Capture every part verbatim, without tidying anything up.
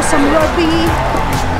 some rugby.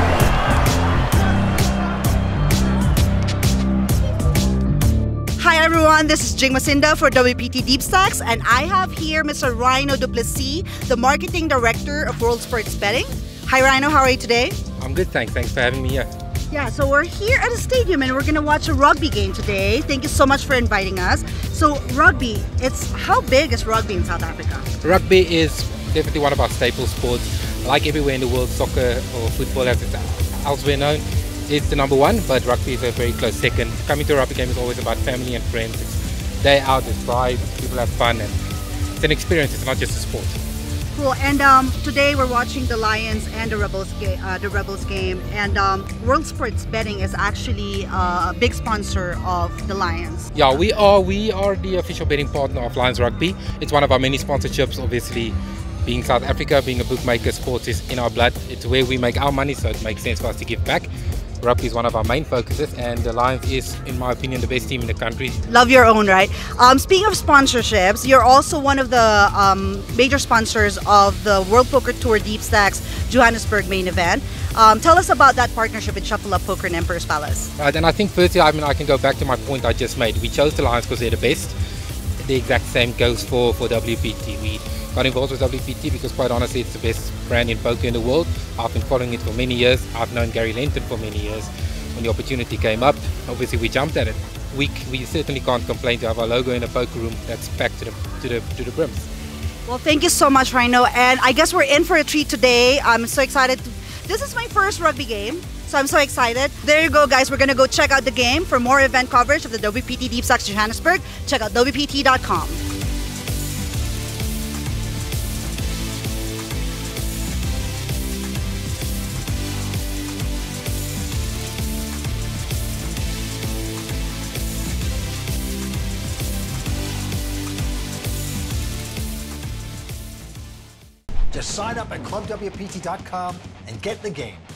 Hi everyone, this is Jing Masinda for W P T DeepStacks, and I have here Mister Rhino Duplessis, the Marketing Director of World Sports Betting. Hi Rhino, how are you today? I'm good, thanks. Thanks for having me here. Yeah, so we're here at a stadium and we're going to watch a rugby game today. Thank you so much for inviting us. So rugby, it's how big is rugby in South Africa? Rugby is definitely one of our staple sports. Like everywhere in the world, soccer or football as it's elsewhere known, it's the number one, but rugby is a very close second. Coming to a rugby game is always about family and friends. It's day out, it's vibes, people have fun, and it's an experience, it's not just a sport. Cool. And um, today we're watching the Lions and the Rebels, ga uh, the Rebels game, and um, World Sports Betting is actually uh, a big sponsor of the Lions. Yeah, we are. We are the official betting partner of Lions Rugby. It's one of our many sponsorships. Obviously, being South Africa, being a bookmaker, sports is in our blood. It's where we make our money, so it makes sense for us to give back. Rugby is one of our main focuses, and the Lions is, in my opinion, the best team in the country. Love your own, right? Um, speaking of sponsorships, you're also one of the um, major sponsors of the World Poker Tour DeepStacks Johannesburg main event. Um, tell us about that partnership with Shuffle Up Poker and Emperor's Palace. Right, and I think firstly, I mean, I can go back to my point I just made. We chose the Lions because they're the best. The exact same goes for, for W P T. We got involved with W P T because, quite honestly, it's the best brand in poker in the world. I've been following it for many years. I've known Gary Lenton for many years. When the opportunity came up, obviously we jumped at it. We, we certainly can't complain to have our logo in a poker room that's packed to the, to the, to the brims. Well, thank you so much, Rhino. And I guess we're in for a treat today. I'm so excited. To, this is my first rugby game, so I'm so excited. There you go, guys. We're going to go check out the game. For more event coverage of the W P T DeepStacks Johannesburg, check out W P T dot com. Just sign up at Club W P T dot com and get the game.